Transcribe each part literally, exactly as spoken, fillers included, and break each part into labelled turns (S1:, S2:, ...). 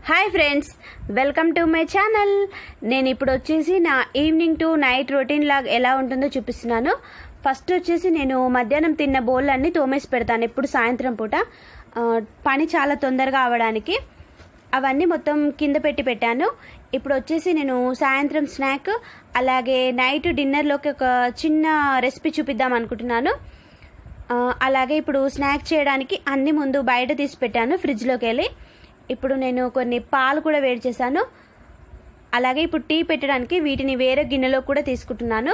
S1: Hi friends, welcome to my channel. నేను ఇప్పుడు వచ్చేసి నా ఈవినింగ్ టు నైట్ రొటీన్ లాగా ఎలా ఉంటుందో చూపిస్తున్నాను. ఫస్ట్ వచ్చేసి నేను మధ్యాహ్నం తిన్న బౌల్ అన్ని తోమేసి పెడతాను ఎప్పుడు సాయంత్రం పూట, పని చాలా తొందరగా అవడానికి. అవన్నీ మొత్తం కింద పెట్టి పెట్టాను. ఇప్పుడు వచ్చేసి నేను సాయంత్రం స్నాక్ అలాగే నైట్ డిన్నర్లోకి ఒక చిన్న రెసిపీ చూపిద్దాం అనుకుంటున్నాను. అలాగే ఇప్పుడు స్నాక్ చేయడానికి అన్ని ముందు బయట తీసి పెట్టాను ఫ్రిడ్జ్లోకి వెళ్ళి. ఇప్పుడు నేను కొన్ని పాలు కూడా వేడి చేశాను. అలాగే ఇప్పుడు టీ పెట్టడానికి వీటిని వేరే గిన్నెలో కూడా తీసుకుంటున్నాను.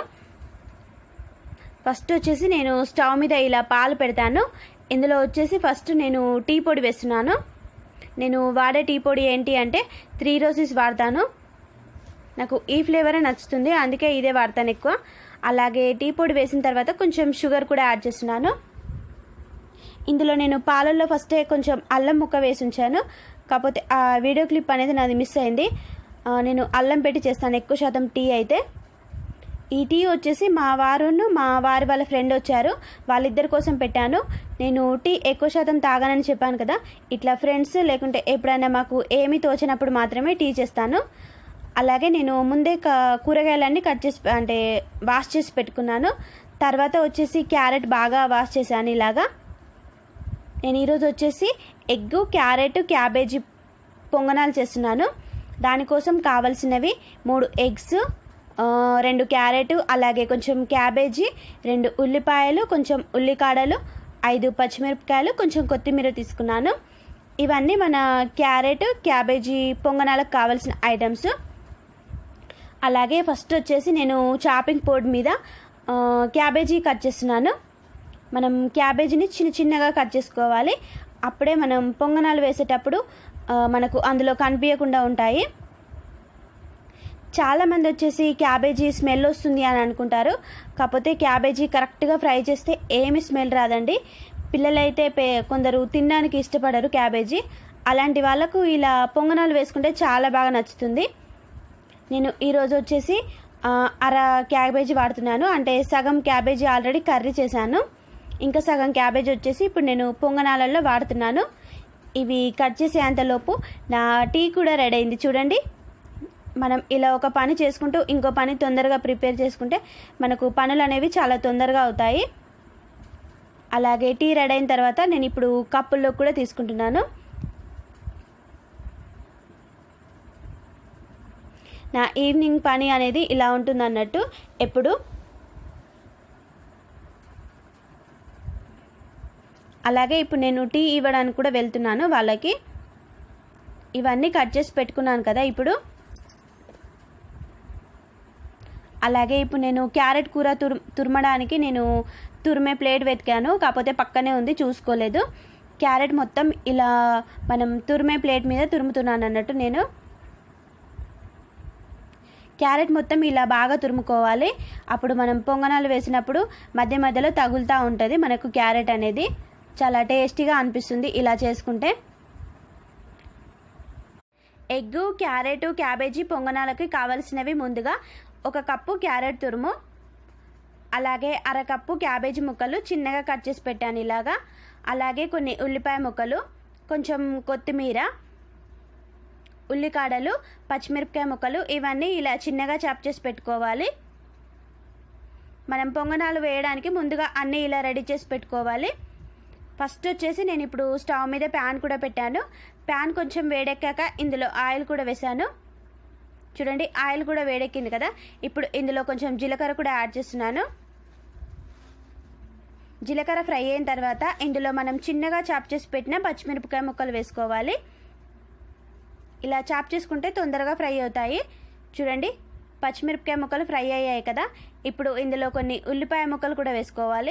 S1: ఫస్ట్ వచ్చేసి నేను స్టవ్ మీద ఇలా పాలు పెడతాను. ఇందులో వచ్చేసి ఫస్ట్ నేను టీ పొడి వేస్తున్నాను. నేను వాడే టీ పొడి ఏంటి అంటే త్రీ రోసెస్ వాడతాను. నాకు ఈ ఫ్లేవరే నచ్చుతుంది, అందుకే ఇదే వాడతాను ఎక్కువ. అలాగే టీ పొడి వేసిన తర్వాత కొంచెం షుగర్ కూడా యాడ్ చేస్తున్నాను. ఇందులో నేను పాలల్లో ఫస్టే కొంచెం అల్లం ముక్క వేసి ఉంచాను, కాకపోతే ఆ వీడియో క్లిప్ అనేది నాది మిస్ అయింది. నేను అల్లం పెట్టి చేస్తాను ఎక్కువ శాతం టీ అయితే. ఈ టీ వచ్చేసి మా వారును మా వారి వాళ్ళ ఫ్రెండ్ వచ్చారు, వాళ్ళిద్దరి కోసం పెట్టాను. నేను టీ ఎక్కువ శాతం తాగానని చెప్పాను కదా, ఇట్లా ఫ్రెండ్స్ లేకుంటే ఎప్పుడైనా మాకు ఏమీ తోచినప్పుడు మాత్రమే టీ చేస్తాను. అలాగే నేను ముందే కూరగాయలన్నీ కట్ చేసి అంటే వాష్ చేసి పెట్టుకున్నాను. తర్వాత వచ్చేసి క్యారెట్ బాగా వాష్ చేశాను ఇలాగా. నేను ఈరోజు వచ్చేసి ఎగ్, క్యారెట్, క్యాబేజీ పొంగనాలు చేస్తున్నాను. దానికోసం కావాల్సినవి మూడు ఎగ్స్, రెండు క్యారెట్, అలాగే కొంచెం క్యాబేజీ, రెండు ఉల్లిపాయలు, కొంచెం ఉల్లికాడలు, ఐదు పచ్చిమిరపకాయలు, కొంచెం కొత్తిమీర తీసుకున్నాను. ఇవన్నీ మన క్యారెట్, క్యాబేజీ పొంగనాలకు కావాల్సిన ఐటమ్స్. అలాగే ఫస్ట్ వచ్చేసి నేను చాపింగ్ బోర్డ్ మీద క్యాబేజీ కట్ చేస్తున్నాను. మనం క్యాబేజీని చిన్న చిన్నగా కట్ చేసుకోవాలి, అప్పుడే మనం పొంగనాలు వేసేటప్పుడు మనకు అందులో కనిపించకుండా ఉంటాయి. చాలామంది వచ్చేసి క్యాబేజీ స్మెల్ వస్తుంది అని అనుకుంటారు, కాకపోతే క్యాబేజీ కరెక్ట్గా ఫ్రై చేస్తే ఏమి స్మెల్ రాదండి. పిల్లలైతే కొందరు తినడానికి ఇష్టపడరు క్యాబేజీ, అలాంటి వాళ్ళకు ఇలా పొంగనాలు వేసుకుంటే చాలా బాగా నచ్చుతుంది. నేను ఈరోజు వచ్చేసి అర క్యాబేజీ వాడుతున్నాను, అంటే సగం క్యాబేజీ ఆల్రెడీ కర్రీ చేశాను, ఇంకా సగం క్యాబేజీ వచ్చేసి ఇప్పుడు నేను పొంగనాలలో వాడుతున్నాను. ఇవి కట్ చేసేంతలోపు నా టీ కూడా రెడీ అయింది. చూడండి, మనం ఇలా ఒక పని చేసుకుంటూ ఇంకో పని తొందరగా ప్రిపేర్ చేసుకుంటే మనకు పనులు అనేవి చాలా తొందరగా అవుతాయి. అలాగే టీ రెడీ అయిన తర్వాత నేను ఇప్పుడు కప్పుల్లో కూడా తీసుకుంటున్నాను. నా ఈవినింగ్ పని అనేది ఇలా ఉంటుంది అన్నట్టు ఎప్పుడు. అలాగే ఇప్పుడు నేను టీ ఇవ్వడానికి కూడా వెళ్తున్నాను వాళ్ళకి. ఇవన్నీ కట్ చేసి పెట్టుకున్నాను కదా ఇప్పుడు. అలాగే ఇప్పుడు నేను క్యారెట్ కూర తుర్ తురమడానికి నేను తురిమే ప్లేట్ వెతికాను, కాకపోతే పక్కనే ఉంది చూసుకోలేదు. క్యారెట్ మొత్తం ఇలా మనం తురిమే ప్లేట్ మీద తురుముతున్నాను అన్నట్టు. నేను క్యారెట్ మొత్తం ఇలా బాగా తురుముకోవాలి, అప్పుడు మనం పొంగనాలు వేసినప్పుడు మధ్య మధ్యలో తగులుతూ ఉంటుంది మనకు క్యారెట్ అనేది. చాలా టేస్టీగా అనిపిస్తుంది ఇలా చేసుకుంటే. ఎగ్, క్యారెట్, క్యాబేజీ పొంగనాలకి కావలసినవి ముందుగా ఒక కప్పు క్యారెట్ తురుము, అలాగే అరకప్పు క్యాబేజీ ముక్కలు చిన్నగా కట్ చేసి పెట్టాను ఇలాగా. అలాగే కొన్ని ఉల్లిపాయ ముక్కలు, కొంచెం కొత్తిమీర, ఉల్లికాడలు, పచ్చిమిరపకాయ ముక్కలు, ఇవన్నీ ఇలా చిన్నగా చాప్ చేసి పెట్టుకోవాలి. మనం పొంగనాలు వేయడానికి ముందుగా అన్నీ ఇలా రెడీ చేసి పెట్టుకోవాలి. ఫస్ట్ వచ్చేసి నేను ఇప్పుడు స్టవ్ మీద ప్యాన్ కూడా పెట్టాను. ప్యాన్ కొంచెం వేడెక్కాక ఇందులో ఆయిల్ కూడా వేసాను. చూడండి, ఆయిల్ కూడా వేడెక్కింది కదా. ఇప్పుడు ఇందులో కొంచెం జీలకర్ర కూడా యాడ్ చేస్తున్నాను. జీలకర్ర ఫ్రై అయిన తర్వాత ఇందులో మనం చిన్నగా చాప్ చేసి పెట్టిన పచ్చిమిరపకాయ ముక్కలు వేసుకోవాలి. ఇలా చాప్ చేసుకుంటే తొందరగా ఫ్రై అవుతాయి. చూడండి, పచ్చిమిరపకాయ ముక్కలు ఫ్రై అయ్యాయి కదా. ఇప్పుడు ఇందులో కొన్ని ఉల్లిపాయ ముక్కలు కూడా వేసుకోవాలి.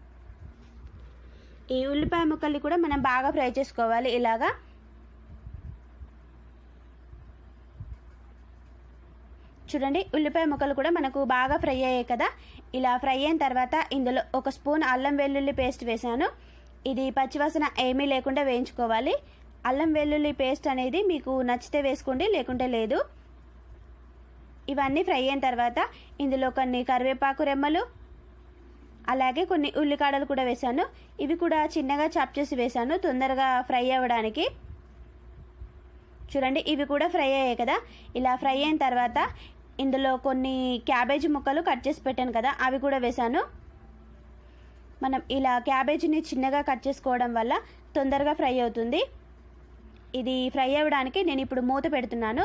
S1: ఈ ఉల్లిపాయ ముక్కల్ని కూడా మనం బాగా ఫ్రై చేసుకోవాలి ఇలాగా. చూడండి, ఉల్లిపాయ ముక్కలు కూడా మనకు బాగా ఫ్రై అయ్యాయి కదా. ఇలా ఫ్రై అయిన తర్వాత ఇందులో ఒక స్పూన్ అల్లం వెల్లుల్లి పేస్ట్ వేసాను. ఇది పచ్చివాసన ఏమీ లేకుండా వేయించుకోవాలి. అల్లం వెల్లుల్లి పేస్ట్ అనేది మీకు నచ్చితే వేసుకోండి, లేకుంటే లేదు. ఇవన్నీ ఫ్రై అయిన తర్వాత ఇందులో కొన్ని కరివేపాకు రెమ్మలు, అలాగే కొన్ని ఉల్లికాడలు కూడా వేసాను. ఇవి కూడా చిన్నగా చాప్ చేసి వేసాను తొందరగా ఫ్రై అవ్వడానికి. చూడండి ఇవి కూడా ఫ్రై అయ్యాయి కదా. ఇలా ఫ్రై అయిన తర్వాత ఇందులో కొన్ని క్యాబేజీ ముక్కలు కట్ చేసి పెట్టాను కదా, అవి కూడా వేసాను. మనం ఇలా క్యాబేజీని చిన్నగా కట్ చేసుకోవడం వల్ల తొందరగా ఫ్రై అవుతుంది. ఇది ఫ్రై అవ్వడానికి నేను ఇప్పుడు మూత పెడుతున్నాను.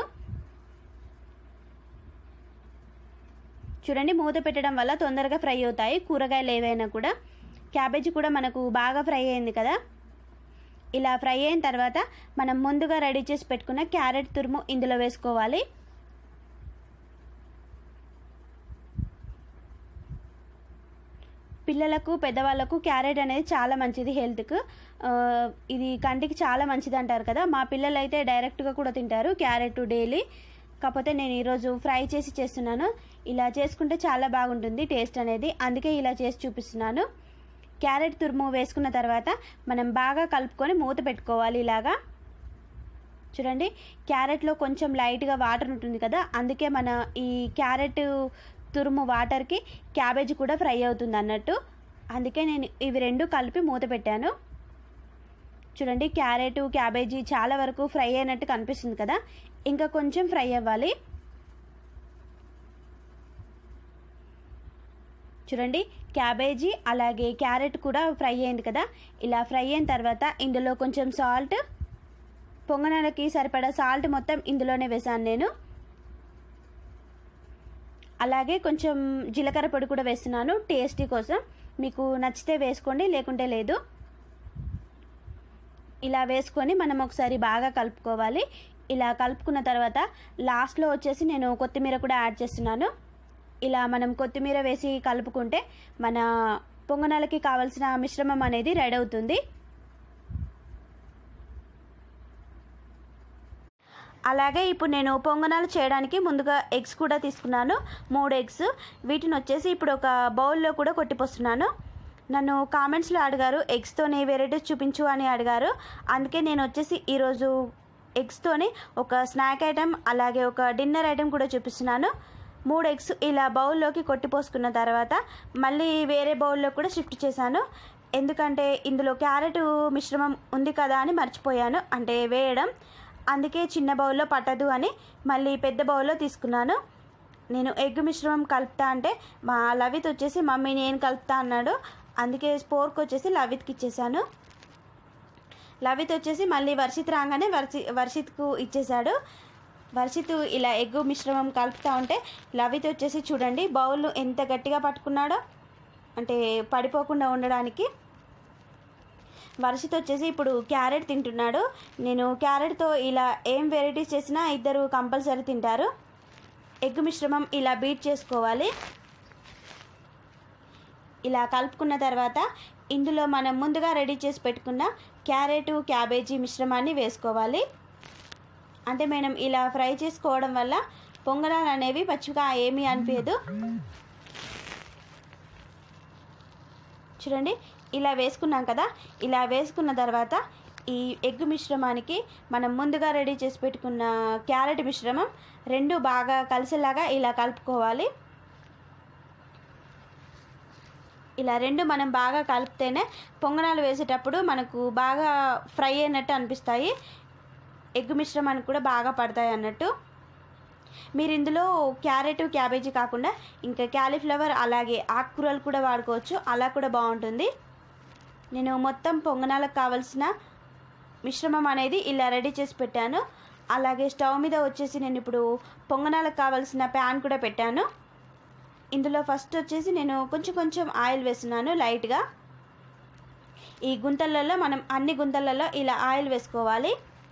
S1: చూడండి మూత పెట్టడం వల్ల తొందరగా ఫ్రై అవుతాయి కూరగాయలు ఏవైనా కూడా. క్యాబేజీ కూడా మనకు బాగా ఫ్రై అయింది కదా. ఇలా ఫ్రై అయిన తర్వాత మనం ముందుగా రెడీ చేసి పెట్టుకున్న క్యారెట్ తురుము ఇందులో వేసుకోవాలి. పిల్లలకు పెద్దవాళ్ళకు క్యారెట్ అనేది చాలా మంచిది హెల్త్కు. ఇది కంటికి చాలా మంచిది అంటారు కదా. మా పిల్లలు అయితే డైరెక్ట్గా కూడా తింటారు క్యారెట్ డైలీ. కాకపోతే నేను ఈరోజు ఫ్రై చేసి చేస్తున్నాను. ఇలా చేసుకుంటే చాలా బాగుంటుంది టేస్ట్ అనేది, అందుకే ఇలా చేసి చూపిస్తున్నాను. క్యారెట్ తురుము వేసుకున్న తర్వాత మనం బాగా కలుపుకొని మూత పెట్టుకోవాలి. ఇలాగా చూడండి క్యారెట్లో కొంచెం లైట్గా వాటర్ ఉంటుంది కదా, అందుకే మన ఈ క్యారెట్ తురుము వాటర్కి క్యాబేజీ కూడా ఫ్రై అవుతుంది అన్నట్టు. అందుకే నేను ఇవి రెండు కలిపి మూత పెట్టాను. చూడండి క్యారెట్ క్యాబేజీ చాలా వరకు ఫ్రై అయినట్టు కనిపిస్తుంది కదా, ఇంకా కొంచెం ఫ్రై అవ్వాలి. చూడండి క్యాబేజీ అలాగే క్యారెట్ కూడా ఫ్రై అయింది కదా. ఇలా ఫ్రై అయిన తర్వాత ఇందులో కొంచెం సాల్ట్, పొంగనాలకి సరిపడా సాల్ట్ మొత్తం ఇందులోనే వేసాను నేను. అలాగే కొంచెం జీలకర్ర పొడి కూడా వేస్తున్నాను టేస్టీ కోసం. మీకు నచ్చితే వేసుకోండి, లేకుంటే లేదు. ఇలా వేసుకొని మనం ఒకసారి బాగా కలుపుకోవాలి. ఇలా కలుపుకున్న తర్వాత లాస్ట్లో వచ్చేసి నేను కొత్తిమీర కూడా యాడ్ చేస్తున్నాను. ఇలా మనం కొత్తిమీర వేసి కలుపుకుంటే మన పొంగనాలకి కావాల్సిన మిశ్రమం అనేది రెడీ అవుతుంది. అలాగే ఇప్పుడు నేను పొంగనాలు చేయడానికి ముందుగా ఎగ్స్ కూడా తీసుకున్నాను, మూడు ఎగ్స్. వీటిని వచ్చేసి ఇప్పుడు ఒక బౌల్లో కూడా కొట్టిపోస్తున్నాను. నన్ను కామెంట్స్లో అడిగారు ఎగ్స్తోని వెరైటీస్ చూపించు అని అడిగారు. అందుకే నేను వచ్చేసి ఈరోజు ఎగ్స్తోని ఒక స్నాక్ ఐటెం అలాగే ఒక డిన్నర్ ఐటెం కూడా చూపిస్తున్నాను. మూడు ఎగ్స్ ఇలా బౌల్లోకి కొట్టిపోసుకున్న తర్వాత మళ్ళీ వేరే బౌల్లో కూడా షిఫ్ట్ చేశాను. ఎందుకంటే ఇందులో క్యారెట్ మిశ్రమం ఉంది కదా అని మర్చిపోయాను, అంటే వేయడం. అందుకే చిన్న బౌల్లో పట్టదు అని మళ్ళీ పెద్ద బౌల్లో తీసుకున్నాను. నేను ఎగ్ మిశ్రమం కలుపుతా అంటే మా లవిత్ వచ్చేసి మమ్మీ నేను కలుపుతా అన్నాడు. అందుకే స్పోర్క్ వచ్చేసి లవిత్కి ఇచ్చేసాను. లవిత్ వచ్చేసి మళ్ళీ వర్షిత్ రాగానే వర్షి వర్షిత్కు ఇచ్చేసాడు. వర్షిత్ ఇలా ఎగ్ మిశ్రమం కలుపుతూ ఉంటే లవిత్ వచ్చేసి చూడండి బౌల్ ఎంత గట్టిగా పట్టుకున్నాడో, అంటే పడిపోకుండా ఉండడానికి. వర్షిత్ వచ్చేసి ఇప్పుడు క్యారెట్ తింటున్నాడు. నేను క్యారెట్తో ఇలా ఏం వెరైటీస్ చేసినా ఇద్దరు కంపల్సరీ తింటారు. ఎగ్ మిశ్రమం ఇలా బీట్ చేసుకోవాలి. ఇలా కలుపుకున్న తర్వాత ఇందులో మనం ముందుగా రెడీ చేసి పెట్టుకున్న క్యారెట్ క్యాబేజీ మిశ్రమాన్ని వేసుకోవాలి. అంటే మనం ఇలా ఫ్రై చేసుకోవడం వల్ల పొంగనాలు అనేవి పచ్చిగా ఏమీ అనిపించదు. చూడండి ఇలా వేసుకున్నాం కదా. ఇలా వేసుకున్న తర్వాత ఈ ఎగ్ మిశ్రమానికి మనం ముందుగా రెడీ చేసి పెట్టుకున్న క్యారెట్ మిశ్రమం రెండు బాగా కలిసేలాగా ఇలా కలుపుకోవాలి. ఇలా రెండు మనం బాగా కలిపితేనే పొంగనాలు వేసేటప్పుడు మనకు బాగా ఫ్రై అయినట్టు అనిపిస్తాయి, ఎగ్ మిశ్రమానికి కూడా బాగా పడతాయి అన్నట్టు. మీరు ఇందులో క్యారెట్ క్యాబేజీ కాకుండా ఇంకా క్యాలీఫ్లవర్ అలాగే ఆకుకూరలు కూడా వాడుకోవచ్చు, అలా కూడా బాగుంటుంది. నేను మొత్తం పొంగనాలకు కావాల్సిన మిశ్రమం అనేది ఇలా రెడీ చేసి పెట్టాను. అలాగే స్టవ్ మీద వచ్చేసి నేను ఇప్పుడు పొంగనాలకు కావాల్సిన ప్యాన్ కూడా పెట్టాను. ఇందులో ఫస్ట్ వచ్చేసి నేను కొంచెం కొంచెం ఆయిల్ వేస్తున్నాను లైట్గా. ఈ గుంతలలో మనం అన్ని గుంతలలో ఇలా ఆయిల్ వేసుకోవాలి.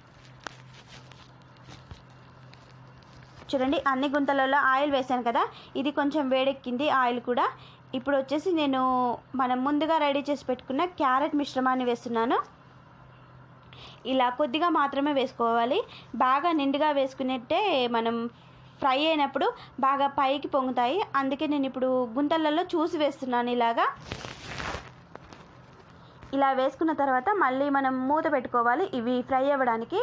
S1: చూడండి అన్ని గుంతలలో ఆయిల్ వేసాను కదా, ఇది కొంచెం వేడెక్కింది ఆయిల్ కూడా. ఇప్పుడు వచ్చేసి నేను మనం ముందుగా రెడీ చేసి పెట్టుకున్న క్యారెట్ మిశ్రమాన్ని వేస్తున్నాను. ఇలా కొద్దిగా మాత్రమే వేసుకోవాలి, బాగా నిండుగా వేసుకున్నట్టే మనం ఫ్రై అయినప్పుడు బాగా పైకి పొంగుతాయి. అందుకే నేను ఇప్పుడు గుంతలలో చూసి వేస్తున్నాను. ఇలాగా ఇలా వేసుకున్న తర్వాత మళ్ళీ మనం మూత పెట్టుకోవాలి ఇవి ఫ్రై అవ్వడానికి.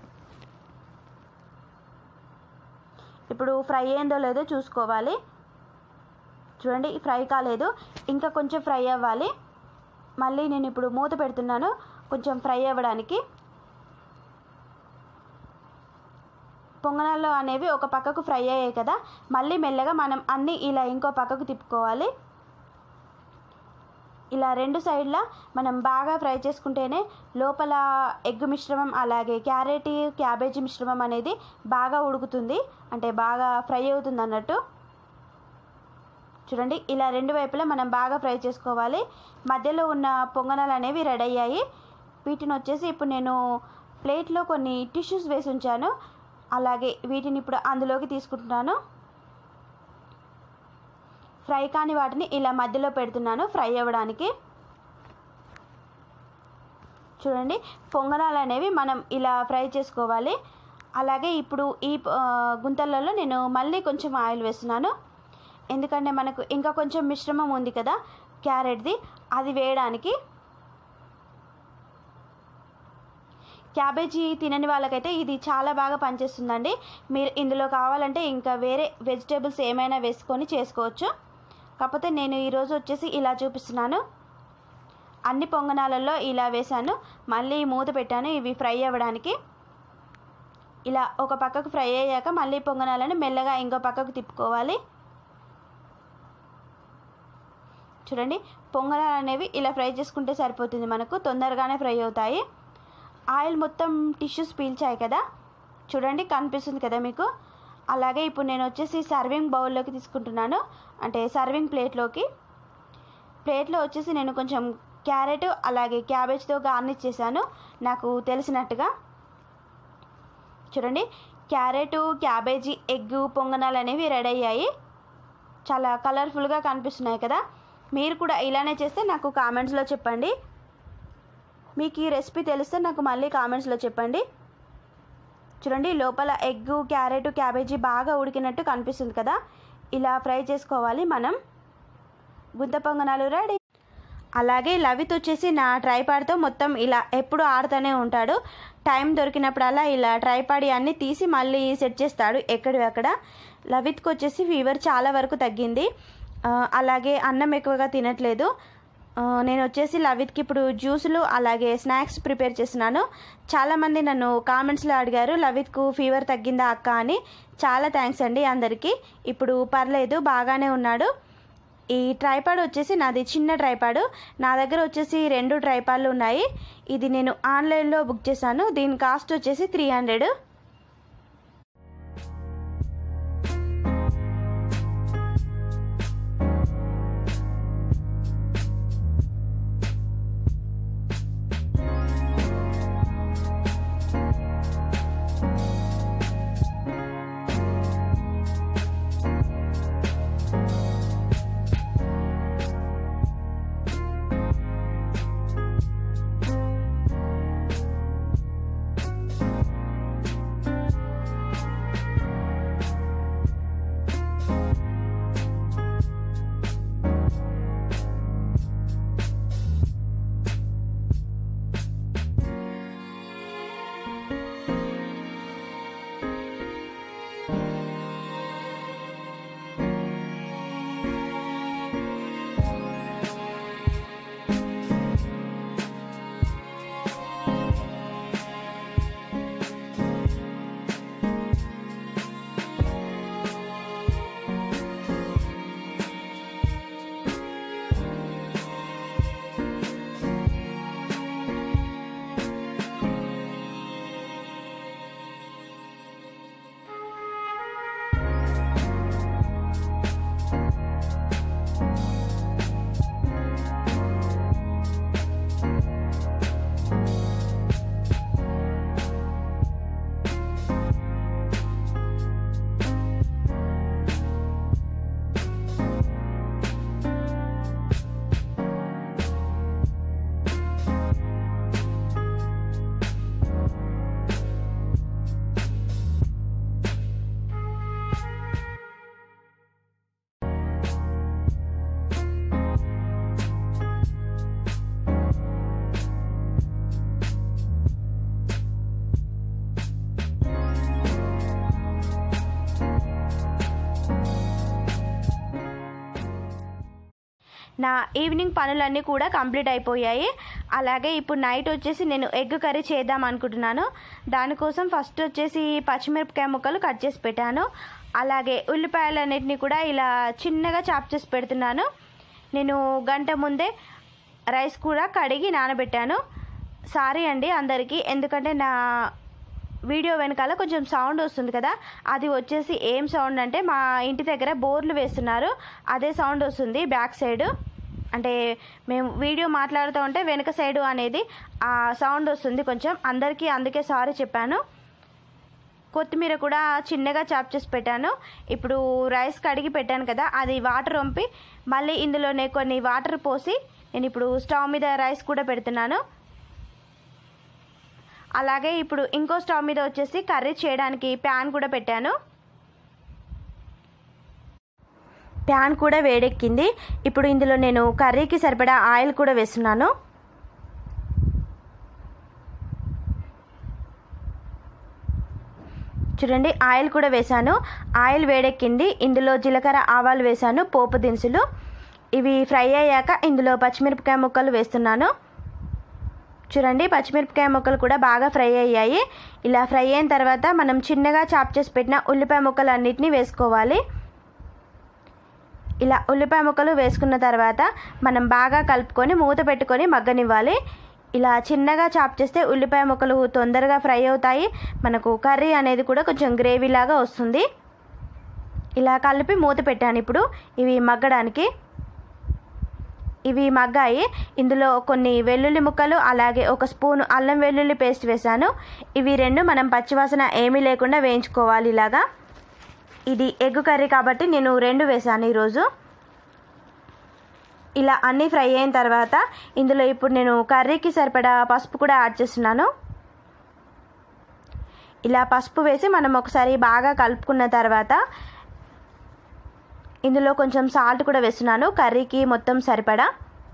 S1: ఇప్పుడు ఫ్రై అయిందో లేదో చూసుకోవాలి. చూడండి ఫ్రై కాలేదు, ఇంకా కొంచెం ఫ్రై అవ్వాలి. మళ్ళీ నేను ఇప్పుడు మూత పెడుతున్నాను కొంచెం ఫ్రై అవ్వడానికి. పొంగనాలు అనేవి ఒక పక్కకు ఫ్రై అయ్యాయి కదా, మళ్ళీ మెల్లగా మనం అన్నీ ఇలా ఇంకో పక్కకు తిప్పుకోవాలి. ఇలా రెండు సైడ్ల మనం బాగా ఫ్రై చేసుకుంటేనే లోపల ఎగ్ మిశ్రమం అలాగే క్యారెట్ క్యాబేజీ మిశ్రమం అనేది బాగా ఉడుకుతుంది, అంటే బాగా ఫ్రై అవుతుంది అన్నట్టు. చూడండి, ఇలా రెండు వైపులా మనం బాగా ఫ్రై చేసుకోవాలి. మధ్యలో ఉన్న పొంగనాలు అనేవి రెడీ అయ్యాయి. వీటిని వచ్చేసి ఇప్పుడు నేను ప్లేట్లో కొన్ని టిష్యూస్ వేసి ఉంచాను, అలాగే వీటిని ఇప్పుడు అందులోకి తీసుకుంటున్నాను. ఫ్రై కాని వాటిని ఇలా మధ్యలో పెడుతున్నాను ఫ్రై అవ్వడానికి. చూడండి, పొంగనాలు అనేవి మనం ఇలా ఫ్రై చేసుకోవాలి. అలాగే ఇప్పుడు ఈ గుంతలలో నేను మళ్ళీ కొంచెం ఆయిల్ వేస్తున్నాను, ఎందుకంటే మనకు ఇంకా కొంచెం మిశ్రమం ఉంది కదా క్యారెట్ది, అది వేయడానికి. క్యాబేజీ తినని వాళ్ళకైతే ఇది చాలా బాగా పనిచేస్తుందండి. మీరు ఇందులో కావాలంటే ఇంకా వేరే వెజిటేబుల్స్ ఏమైనా వేసుకొని చేసుకోవచ్చు, కాకపోతే నేను ఈరోజు వచ్చేసి ఇలా చూపిస్తున్నాను. అన్ని పొంగనాలలో ఇలా వేసాను, మళ్ళీ మూత పెట్టాను ఇవి ఫ్రై అవ్వడానికి. ఇలా ఒక పక్కకు ఫ్రై అయ్యాక మళ్ళీ పొంగనాలను మెల్లగా ఇంకో పక్కకు తిప్పుకోవాలి. చూడండి, పొంగనాలు అనేవి ఇలా ఫ్రై చేసుకుంటే సరిపోతుంది, మనకు తొందరగానే ఫ్రై అవుతాయి. ఆయిల్ మొత్తం టిష్యూస్ పీల్చాయి కదా, చూడండి కనిపిస్తుంది కదా మీకు. అలాగే ఇప్పుడు నేను వచ్చేసి సర్వింగ్ బౌల్లోకి తీసుకుంటున్నాను, అంటే సర్వింగ్ ప్లేట్లోకి. ప్లేట్లో వచ్చేసి నేను కొంచెం క్యారెట్ అలాగే క్యాబేజ్తో గార్నిష్ చేశాను నాకు తెలిసినట్టుగా. చూడండి, క్యారెట్ క్యాబేజీ ఎగ్ పొంగనాలు అనేవి రెడీ అయ్యాయి, చాలా కలర్ఫుల్గా కనిపిస్తున్నాయి కదా. మీరు కూడా ఇలానే చేస్తే నాకు కామెంట్స్లో చెప్పండి. మీకు ఈ రెసిపీ తెలిస్తే నాకు మళ్ళీ కామెంట్స్లో చెప్పండి. చూడండి, లోపల ఎగ్ క్యారెట్ క్యాబేజీ బాగా ఉడికినట్టు కనిపిస్తుంది కదా, ఇలా ఫ్రై చేసుకోవాలి మనం. గుంత పొంగనాలు రెడీ. అలాగే లవిత్ వచ్చేసి నా ట్రైపాడ్తో మొత్తం ఇలా ఎప్పుడు ఆడుతూనే ఉంటాడు. టైం దొరికినప్పుడల్లా ఇలా ట్రైపాడ్ అన్నీ తీసి మళ్ళీ సెట్ చేస్తాడు ఎక్కడివి అక్కడ. లవిత్కి వచ్చేసి ఫీవర్ చాలా వరకు తగ్గింది, అలాగే అన్నం ఎక్కువగా తినట్లేదు. నేను వచ్చేసి లవిత్కి ఇప్పుడు జ్యూసులు అలాగే స్నాక్స్ ప్రిపేర్ చేస్తున్నాను. చాలామంది నన్ను కామెంట్స్లో అడిగారు లవిత్కు ఫీవర్ తగ్గిందా అక్క అని. చాలా థ్యాంక్స్ అండి అందరికీ. ఇప్పుడు పర్లేదు, బాగానే ఉన్నాడు. ఈ ట్రైపాడ్ వచ్చేసి నాది చిన్న ట్రైపాడ్, నా దగ్గర వచ్చేసి రెండు ట్రైపాడ్లు ఉన్నాయి. ఇది నేను ఆన్లైన్లో బుక్ చేశాను, దీని కాస్ట్ వచ్చేసి త్రీ హండ్రెడ్. నా ఈవినింగ్ పనులన్నీ కూడా కంప్లీట్ అయిపోయాయి. అలాగే ఇప్పుడు నైట్ వచ్చేసి నేను ఎగ్ కర్రీ చేద్దాం అనుకుంటున్నాను. దానికోసం ఫస్ట్ వచ్చేసి పచ్చిమిరపకాయ ముక్కలు కట్ చేసి పెట్టాను. అలాగే ఉల్లిపాయలన్నిటిని కూడా ఇలా చిన్నగా చాప్ చేసి పెడుతున్నాను. నేను గంట ముందే రైస్ కూడా కడిగి నానబెట్టాను. సారీ అండి అందరికీ, ఎందుకంటే నా వీడియో వెనకాల కొంచెం సౌండ్ వస్తుంది కదా, అది వచ్చేసి ఏం సౌండ్ అంటే మా ఇంటి దగ్గర బోర్లు వేస్తున్నారు, అదే సౌండ్ వస్తుంది బ్యాక్ సైడ్. అంటే మేము వీడియో మాట్లాడుతూ ఉంటే వెనక సైడు అనేది ఆ సౌండ్ వస్తుంది కొంచెం, అందరికీ అందుకే సారీ చెప్పాను. కొత్తిమీర కూడా చిన్నగా చాప్ చేసి పెట్టాను. ఇప్పుడు రైస్ కడిగి పెట్టాను కదా, అది వాటర్ వంపి మళ్ళీ ఇందులోనే కొన్ని వాటర్ పోసి నేను ఇప్పుడు స్టవ్ మీద రైస్ కూడా పెడుతున్నాను. అలాగే ఇప్పుడు ఇంకో స్టవ్ మీద వచ్చేసి కర్రీ చేయడానికి ప్యాన్ కూడా పెట్టాను. ప్యాన్ కూడా వేడెక్కింది. ఇప్పుడు ఇందులో నేను కర్రీకి సరిపడా ఆయిల్ కూడా వేస్తున్నాను. చూడండి ఆయిల్ కూడా వేసాను. ఆయిల్ వేడెక్కింది. ఇందులో జీలకర్ర ఆవాలు వేసాను, పోపు దినుసులు. ఇవి ఫ్రై అయ్యాక ఇందులో పచ్చిమిరపకాయ ముక్కలు వేస్తున్నాను. చూడండి పచ్చిమిరపకాయ ముక్కలు కూడా బాగా ఫ్రై అయ్యాయి. ఇలా ఫ్రై అయిన తర్వాత మనం చిన్నగా చాప్ చేసి పెట్టిన ఉల్లిపాయ ముక్కలు అన్నిటినీ వేసుకోవాలి. ఇలా ఉల్లిపాయ ముక్కలు వేసుకున్న తర్వాత మనం బాగా కలుపుకొని మూత పెట్టుకొని మగ్గనివ్వాలి. ఇలా చిన్నగా చాప్ చేస్తే ఉల్లిపాయ ముక్కలు తొందరగా ఫ్రై అవుతాయి, మనకు కర్రీ అనేది కూడా కొంచెం గ్రేవీ లాగా వస్తుంది. ఇలా కలిపి మూత పెట్టాను. ఇప్పుడు ఇవి మగ్గడానికి. ఇవి మగ్గాయి. ఇందులో కొన్ని వెల్లుల్లి ముక్కలు అలాగే ఒక స్పూను అల్లం వెల్లుల్లి పేస్ట్ వేసాను. ఇవి రెండు మనం పచ్చివాసన ఏమీ లేకుండా వేయించుకోవాలి. ఇలాగా ఇది ఎగ్ కర్రీ కాబట్టి నేను రెండు వేసాను ఈరోజు. ఇలా అన్నీ ఫ్రై అయిన తర్వాత ఇందులో ఇప్పుడు నేను కర్రీకి సరిపడా పసుపు కూడా యాడ్ చేస్తున్నాను. ఇలా పసుపు వేసి మనం ఒకసారి బాగా కలుపుకున్న తర్వాత ఇందులో కొంచెం సాల్ట్ కూడా వేస్తున్నాను కర్రీకి మొత్తం సరిపడా.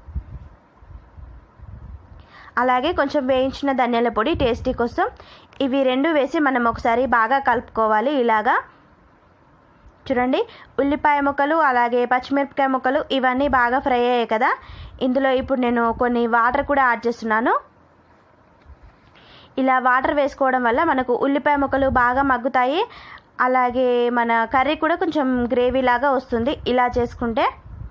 S1: అలాగే కొంచెం వేయించిన ధనియాల పొడి టేస్టీ కోసం. ఇవి రెండు వేసి మనం ఒకసారి బాగా కలుపుకోవాలి. ఇలాగా చూడండి ఉల్లిపాయ ముక్కలు అలాగే పచ్చిమిరపకాయ ముక్కలు ఇవన్నీ బాగా ఫ్రై అయ్యాయి కదా, ఇందులో ఇప్పుడు నేను కొన్ని వాటర్ కూడా యాడ్ చేస్తున్నాను. ఇలా వాటర్ వేసుకోవడం వల్ల మనకు ఉల్లిపాయ ముక్కలు బాగా మగ్గుతాయి, అలాగే మన కర్రీ కూడా కొంచెం గ్రేవీ లాగా వస్తుంది. ఇలా చేసుకుంటే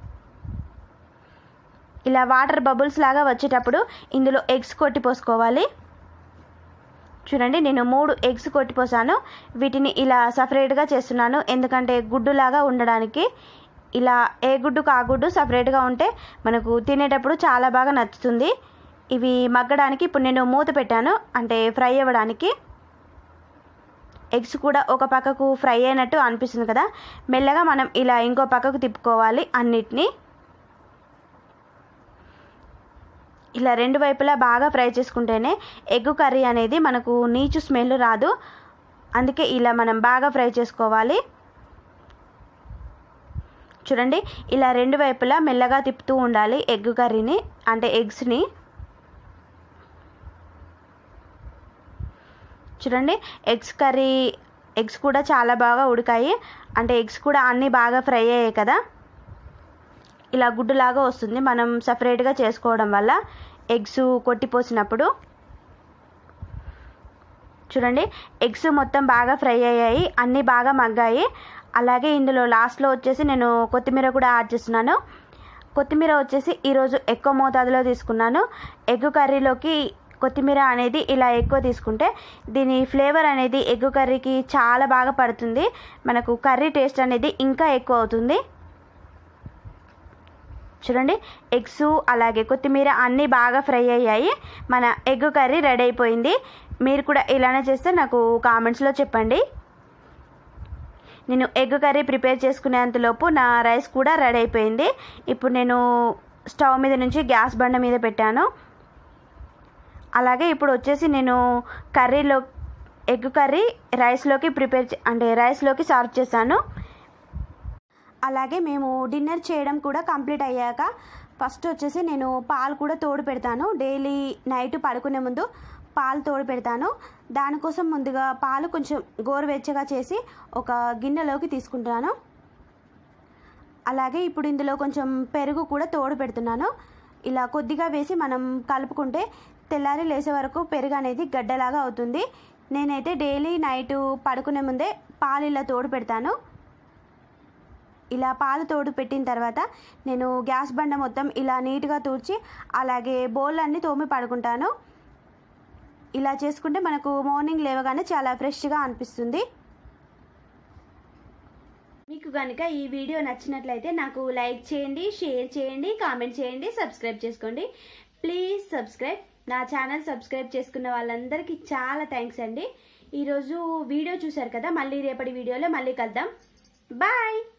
S1: ఇలా వాటర్ బబుల్స్ లాగా వచ్చేటప్పుడు ఇందులో ఎగ్స్ కొట్టి పోసుకోవాలి. చూడండి నేను మూడు ఎగ్స్ కొట్టిపోసాను. వీటిని ఇలా సపరేట్గా చేస్తున్నాను, ఎందుకంటే గుడ్డులాగా ఉండడానికి. ఇలా ఏ గుడ్డుకు ఆ గుడ్డు సపరేట్గా ఉంటే మనకు తినేటప్పుడు చాలా బాగా నచ్చుతుంది. ఇవి మగ్గడానికి ఇప్పుడు నేను మూత పెట్టాను, అంటే ఫ్రై అవ్వడానికి. ఎగ్స్ కూడా ఒక పక్కకు ఫ్రై అయినట్టు అనిపిస్తుంది కదా, మెల్లగా మనం ఇలా ఇంకో పక్కకు తిప్పుకోవాలి అన్నిటినీ. ఇలా రెండు వైపులా బాగా ఫ్రై చేసుకుంటేనే ఎగ్ కర్రీ అనేది మనకు నీచు స్మెల్ రాదు, అందుకే ఇలా మనం బాగా ఫ్రై చేసుకోవాలి. చూడండి ఇలా రెండు వైపులా మెల్లగా తిప్పుతూ ఉండాలి ఎగ్ కర్రీని, అంటే ఎగ్స్ని. చూడండి ఎగ్స్ కర్రీ ఎగ్స్ కూడా చాలా బాగా ఉడికాయి, అంటే ఎగ్స్ కూడా అన్నీ బాగా ఫ్రై అయ్యాయి కదా. ఇలా గుడ్డులాగా వస్తుంది మనం సపరేట్గా చేసుకోవడం వల్ల ఎగ్స్ కొట్టిపోసినప్పుడు. చూడండి ఎగ్స్ మొత్తం బాగా ఫ్రై అయ్యాయి, అన్నీ బాగా మగ్గాయి. అలాగే ఇందులో లాస్ట్లో వచ్చేసి నేను కొత్తిమీర కూడా యాడ్ చేస్తున్నాను. కొత్తిమీర వచ్చేసి ఈరోజు ఎక్కువ మోతాదులో తీసుకున్నాను. ఎగ్ కర్రీలోకి కొత్తిమీర అనేది ఇలా ఎక్కువ తీసుకుంటే దీని ఫ్లేవర్ అనేది ఎగ్ కర్రీకి చాలా బాగా పడుతుంది, మనకు కర్రీ టేస్ట్ అనేది ఇంకా ఎక్కువ అవుతుంది. చూడండి ఎగ్స్ అలాగే కొత్తిమీర అన్నీ బాగా ఫ్రై అయ్యాయి, మన ఎగ్ కర్రీ రెడీ అయిపోయింది. మీరు కూడా ఇలానే చేస్తే నాకు కామెంట్స్లో చెప్పండి. నేను ఎగ్ కర్రీ ప్రిపేర్ చేసుకునేంతలోపు నా రైస్ కూడా రెడీ అయిపోయింది. ఇప్పుడు నేను స్టవ్ మీద నుంచి గ్యాస్ బండ మీద పెట్టాను. అలాగే ఇప్పుడు వచ్చేసి నేను కర్రీలో ఎగ్ కర్రీ రైస్లోకి ప్రిపేర్ అంటే రైస్లోకి సర్వ్ చేశాను. అలాగే మేము డిన్నర్ చేయడం కూడా కంప్లీట్ అయ్యాక ఫస్ట్ వచ్చేసి నేను పాలు కూడా తోడు పెడతాను. డైలీ నైట్ పడుకునే ముందు పాలు తోడు పెడతాను. దానికోసం ముందుగా పాలు కొంచెం గోరువెచ్చగా చేసి ఒక గిన్నెలోకి తీసుకుంటాను. అలాగే ఇప్పుడు ఇందులో కొంచెం పెరుగు కూడా తోడు పెడుతున్నాను. ఇలా కొద్దిగా వేసి మనం కలుపుకుంటే తెల్లారి లేసే వరకు పెరుగు అనేది గడ్డలాగా అవుతుంది. నేనైతే డైలీ నైట్ పడుకునే ముందే పాలు ఇలా తోడు పెడతాను. ఇలా పాలు తోడు పెట్టిన తర్వాత నేను గ్యాస్ బండ మొత్తం ఇలా నీట్గా తూడ్చి అలాగే బౌల్ అన్నీ తోమి పడుకుంటాను. ఇలా చేసుకుంటే మనకు మార్నింగ్ లేవగానే చాలా ఫ్రెష్గా అనిపిస్తుంది. మీకు కనుక ఈ వీడియో నచ్చినట్లయితే నాకు లైక్ చేయండి, షేర్ చేయండి, కామెంట్ చేయండి, సబ్స్క్రైబ్ చేసుకోండి. Please subscribe. నా ఛానల్ సబ్స్క్రైబ్ చేసుకున్న వాళ్ళందరికీ చాలా థ్యాంక్స్ అండి. ఈరోజు వీడియో చూసారు కదా, మళ్ళీ రేపటి వీడియోలో మళ్ళీ కలుద్దాం. బాయ్.